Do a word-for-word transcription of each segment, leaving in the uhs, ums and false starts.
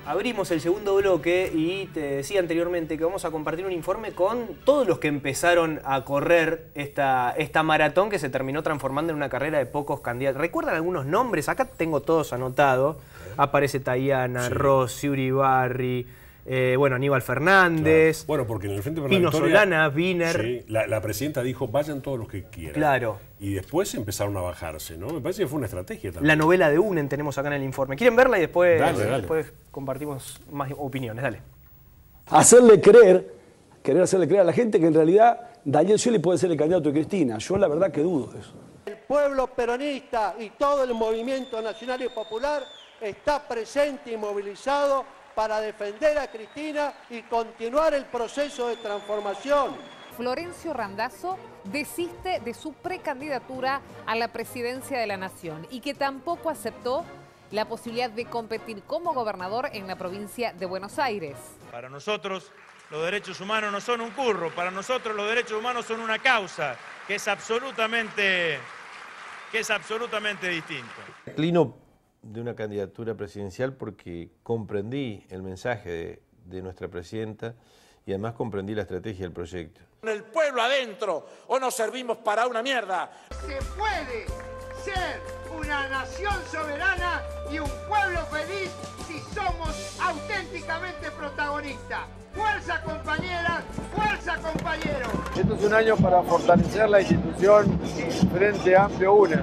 Abrimos el segundo bloque y te decía anteriormente que vamos a compartir un informe con todos los que empezaron a correr esta, esta maratón que se terminó transformando en una carrera de pocos candidatos. ¿Recuerdan algunos nombres? Acá tengo todos anotados. Aparece Tayana, sí. Rossi, Uribarri, eh, bueno, Aníbal Fernández, claro. Bueno, porque en el Frente para Pino la Victoria, Solana, Wiener. Sí, la, la presidenta dijo, vayan todos los que quieran. Claro. Y después empezaron a bajarse, ¿no? Me parece que fue una estrategia también. La novela de Unen tenemos acá en el informe. ¿Quieren verla? Y después, dale, dale. después compartimos más opiniones. Dale. Hacerle creer, querer hacerle creer a la gente que en realidad Daniel Scioli puede ser el candidato de Cristina. Yo la verdad que dudo de eso. El pueblo peronista y todo el movimiento nacional y popular está presente y movilizado para defender a Cristina y continuar el proceso de transformación. Florencio Randazzo desiste de su precandidatura a la presidencia de la Nación y que tampoco aceptó la posibilidad de competir como gobernador en la provincia de Buenos Aires. Para nosotros los derechos humanos no son un curro, para nosotros los derechos humanos son una causa que es absolutamente, que es absolutamente distinta. Declino de una candidatura presidencial porque comprendí el mensaje de, de nuestra presidenta y además comprendí la estrategia del proyecto. Con el pueblo adentro o nos servimos para una mierda. Se puede ser una nación soberana y un pueblo feliz si somos auténticamente protagonistas. ¡Fuerza, compañeras! ¡Fuerza, compañeros! Esto es un año para fortalecer la institución Frente Amplio UNER.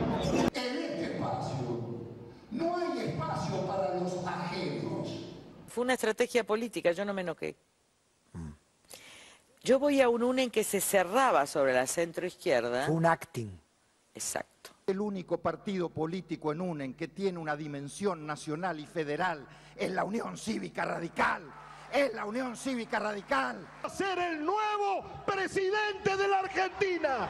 Fue una estrategia política, yo no me enoqué. Yo voy a un UNEN que se cerraba sobre la centroizquierda. Fue un acting. Exacto. El único partido político en UNEN que tiene una dimensión nacional y federal es la Unión Cívica Radical. Es la Unión Cívica Radical. Va a ser el nuevo presidente de la Argentina.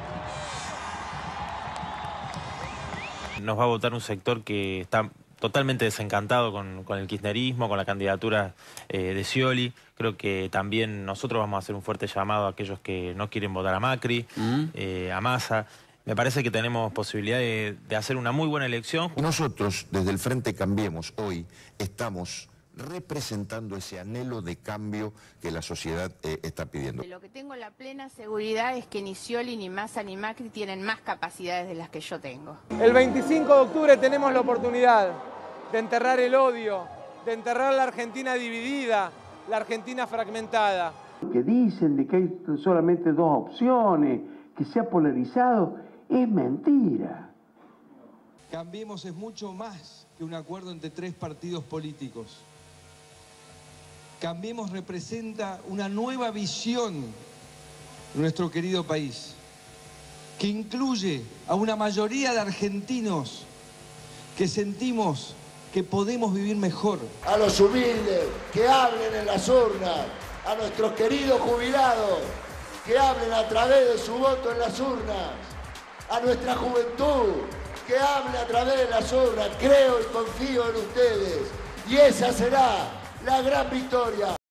Nos va a votar un sector que está totalmente desencantado con, con el kirchnerismo, con la candidatura eh, de Scioli. Creo que también nosotros vamos a hacer un fuerte llamado a aquellos que no quieren votar a Macri, mm. eh, a Massa. Me parece que tenemos posibilidad de, de hacer una muy buena elección. Nosotros, desde el Frente Cambiemos, hoy estamos representando ese anhelo de cambio que la sociedad eh, está pidiendo. Lo que tengo la plena seguridad es que ni Scioli, ni Massa, ni Macri tienen más capacidades de las que yo tengo. El veinticinco de octubre tenemos la oportunidad de enterrar el odio, de enterrar la Argentina dividida, la Argentina fragmentada. Que dicen de que hay solamente dos opciones, que se ha polarizado, es mentira. Cambiemos es mucho más que un acuerdo entre tres partidos políticos. Cambiemos representa una nueva visión de nuestro querido país, que incluye a una mayoría de argentinos que sentimos que podemos vivir mejor. A los humildes, que hablen en las urnas. A nuestros queridos jubilados, que hablen a través de su voto en las urnas. A nuestra juventud, que hable a través de las urnas. Creo y confío en ustedes. Y esa será la gran victoria.